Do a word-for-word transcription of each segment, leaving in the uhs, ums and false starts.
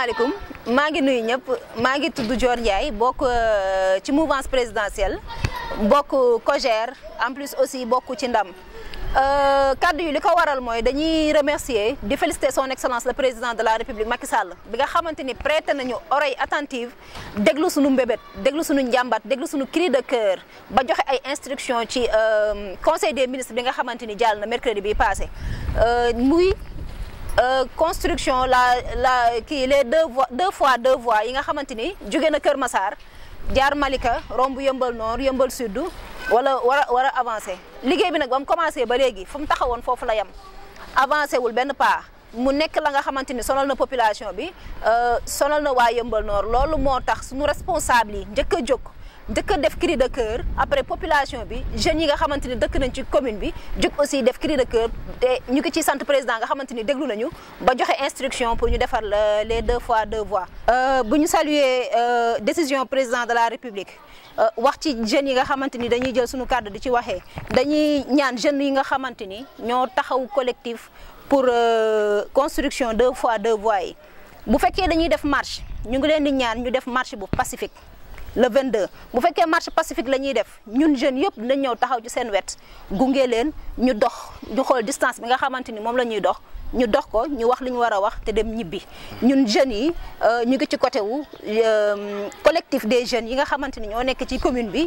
asalaamaaleykum maa ngi nuyu ñëpp maa ngi tudd Dior Ndiaye bokk ci mouvance présidentielle bokk COJER en plus aussi bokk ci ndam kaddu yi li ko waral mooy dañuy remercier di féliciter son excellence le président de la république Macky Sall bi nga xamante ni prêté nañu oreille attentive déglu suñu mbébét déglu suñu njàmbat déglu suñu cri de cœur ba joxe ay instructions ci conseil des ministres bi nga xamante ni jàll na mercredi bi passé muy Euh, construction la la kii les deux voies deux fois deux voies yi nga xamante ni jóge na Kër Massar jaar Malika romb yëmbal nord yëmbal sud wala war a war a avancé liggéey bi nag ba mu commencé ba léegi fu mu taxawoon foofu la yem avancé wul benn pas mu nekk la nga xamante ni sonal na population bi sonal na waa yëmbal nord loolu moo tax suñu responsable yi njëkk a jóg njëkk a def cri de cœur après population bi jeunes yi nga xamante ni dëkk nañ ci commune bi jóg aussi def cri de cœur te ñu ngi ci sant président nga xamante ni déglu nañu ba joxe instruction pour ñu defar les deux fois deux voies. bu ñu saluer décision président de la république wax ci jeunes yi nga xamante ni dañuy jël suñu kàddu di ci waxee dañuy ñaan jeunes yi nga xamante ni ñoo taxaw collectif pour construction deux fois deux voies yi bu fekkee dañuy def marche ñu ngi leen di ñaan ñu def marche bu pacifique. Le vingt-deux bu fekkee marche pacifique la ñuy def ñun jeunes yëpp dinañ ñëw taxaw ci seen wet gunge leen ñu dox ñu xool distance bi nga xamante ni moom la ñuy dox ñu dox ko ñu wax li ñu war a wax te dem ñibbi ñun jeunes yi ñu ngi ci côté wu collectif des jeunes yi nga xamante ni ñoo nekk ci commune bi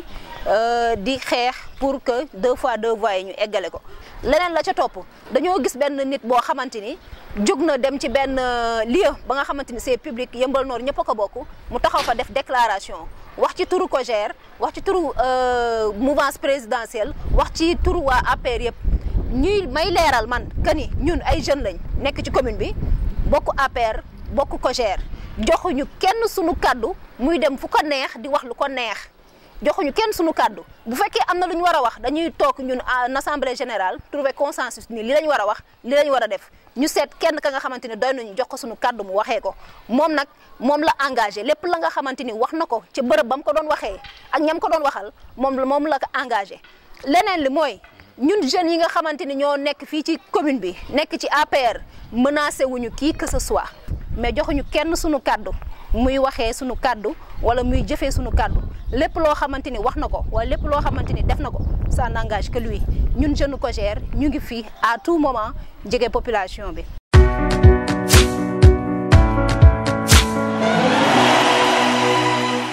di xeex pour que deux fois deux voies yi ñu eggale ko. leneen la ca topp dañoo gis benn nit boo xamante ni jóg na dem ci benn lieu ba nga xamante ni c'est public yëmbal noor ñëpp a ko bokk mu taxaw fa def déclaration. wax ci turu COJER wax ci turu mouvance présidentielle wax ci turu waa A P R yëpp ñuy may leeral man que ni ñun ay jeunes lañ nekk ci commune bi bokk A P R bokk COJER joxuñu kenn sunu kaddu muy dem fu ko neex di wax lu ko neex joxuñu kenn sunu kaddu bu fekkee am na lu ñu war a wax dañuy toog ñun en assemblée générale trouver consensus ni li lañ war a wax li lañ war a def ñu seet kenn ka nga xamante ni doy nañu jox ko sunu kaddu mu waxee ko moom nag moom la engagé lépp la nga xamante ni wax na ko ci bërëb ba mu ko doon waxee ak ñam ko doon waxal moom la moom la ko engagé leneen li mooy ñun jeunes yi nga xamante ni ñoo nekk fii ci commune bi nekk ci A P R menacé wuñu kii que ce soit mais joxuñu kenn sunu kaddu muy waxee sunu kaddu wala muy jëfee sunu kaddu lépp loo xamante ni wax na ko wala lépp loo xamante ni def na ko ça n'engage que lui ñun jeune COJER ñu ngi fii à tout moment jege population bi.